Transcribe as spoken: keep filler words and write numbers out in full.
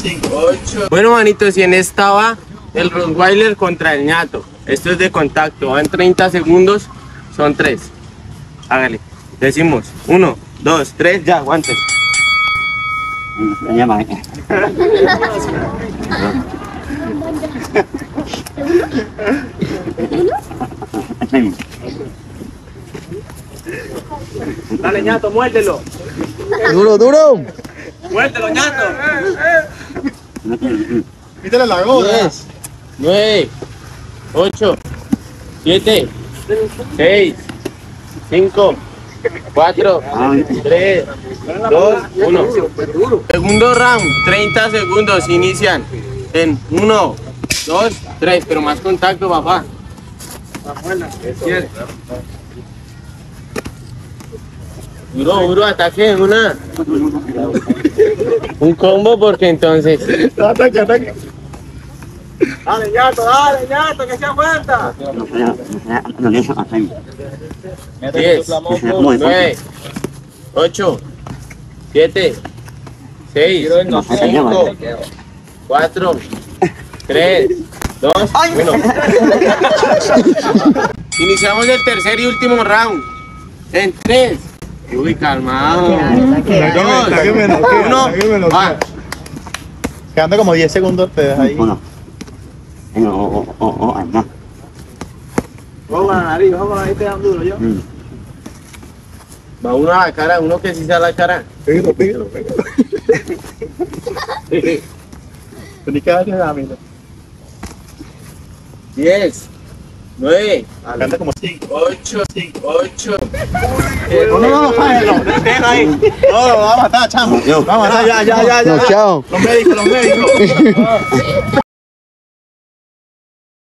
ocho. Bueno, manitos, y en esta va el Rottweiler contra el ñato. Esto es de contacto, van treinta segundos, son tres. Hágale. Decimos uno, dos, tres, ya, aguanten. Dale, ñato, muérdelo. Duro, duro. Muérdelo, ñato. Quítale la gota. diez, nueve, ocho, siete, seis, cinco, cuatro, tres, dos, uno. Segundo round, treinta segundos, inician en uno, dos, tres, pero más contacto, papá. Duro, duro, ataque, una. Un combo porque entonces. Ataque, ataque. Dale, ñato, dale, ñato, que se aguanta. diez, nueve, ocho, siete, seis, cinco, cuatro, tres, dos, uno. Iniciamos el tercer y último round. En tres. Uy, calmado. dos, uno, va. Quedando como diez segundos te dejas ahí. Uno. Oh, oh, oh, oh, no. Vamos a la nariz, vamos a ahí te dan duro yo. Va uno a la cara, uno que sí sea la cara. Pégalo, pégalo, pégalo. Tienes que darle la mira. diez, nueve, Canta como cinco. ocho, ocho. No, no, no, no, déjalo ahí. No, lo vamos a matar, chamo. Vamos a matar, ya, ya, ya, ya. No, chao. Los médicos, los médicos.